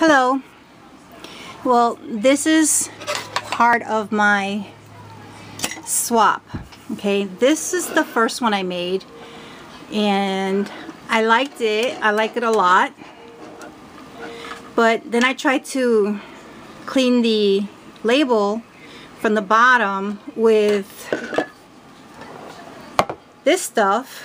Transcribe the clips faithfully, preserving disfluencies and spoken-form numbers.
Hello. Well, this is part of my swap. Okay, this is the first one I made and I liked it. I like it a lot. But then I tried to clean the label from the bottom with this stuff.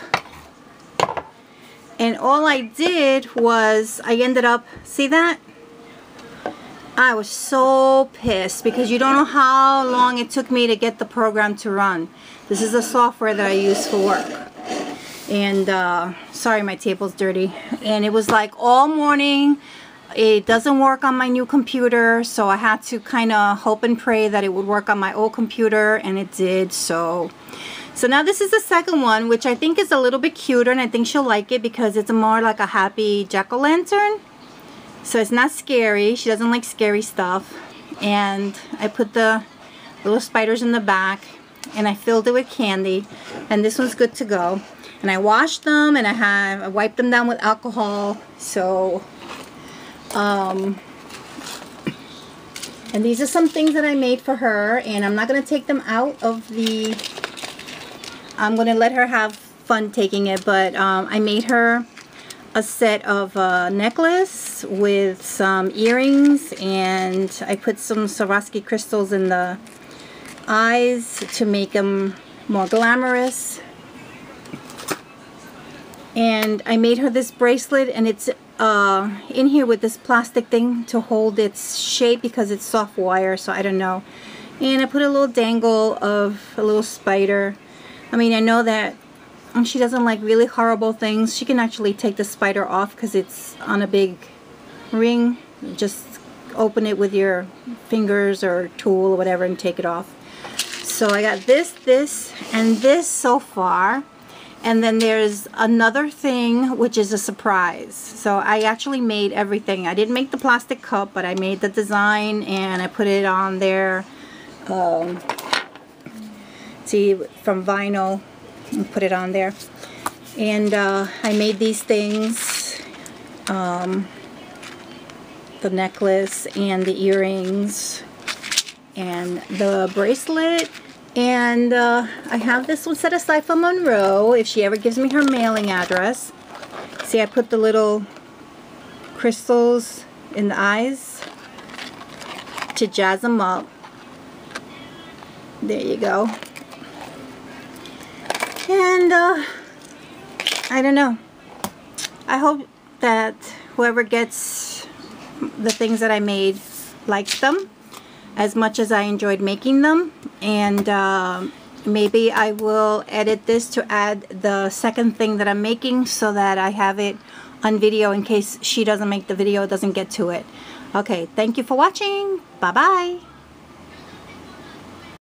And all I did was I ended up, see that? I was so pissed because you don't know how long it took me to get the program to run. This is the software that I use for work. And uh, sorry, my table's dirty. And it was like all morning. It doesn't work on my new computer, so I had to kind of hope and pray that it would work on my old computer, and it did. So so now this is the second one, which I think is a little bit cuter, and I think she'll like it because it's more like a happy jack-o'-lantern. So it's not scary. She doesn't like scary stuff. And I put the little spiders in the back and I filled it with candy, and this one's good to go. And I washed them and I have I wiped them down with alcohol. So um and these are some things that I made for her, and I'm not going to take them out of the I'm going to let her have fun taking it, but um, I made her a set of a necklace with some earrings, and I put some Swarovski crystals in the eyes to make them more glamorous. And I made her this bracelet, and it's uh, in here with this plastic thing to hold its shape because it's soft wire, so I don't know. And I put a little dangle of a little spider. I mean, I know that she doesn't like really horrible things. She can actually take the spider off because it's on a big ring. Just open it with your fingers or tool or whatever and take it off. So I got this, this, and this so far. And then there's another thing which is a surprise. So I actually made everything. I didn't make the plastic cup, but I made the design and I put it on there. Um, see, from vinyl. And put it on there. And uh, I made these things, um, the necklace and the earrings and the bracelet, and uh, I have this one set aside for Monroe if she ever gives me her mailing address. See, I put the little crystals in the eyes to jazz them up. There you go. And uh, I don't know. I hope that whoever gets the things that I made likes them as much as I enjoyed making them. And uh, maybe I will edit this to add the second thing that I'm making so that I have it on video in case she doesn't make the video, doesn't get to it. Okay, thank you for watching. Bye bye.